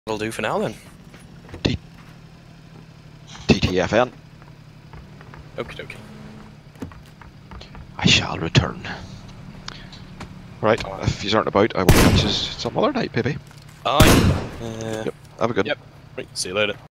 That'll do for now then. TTFN. Okie dokie. I shall return. Right, if you aren't about, I will catch you some other night, baby. Aye. Yep, have a good one. Yep. Right, see you later.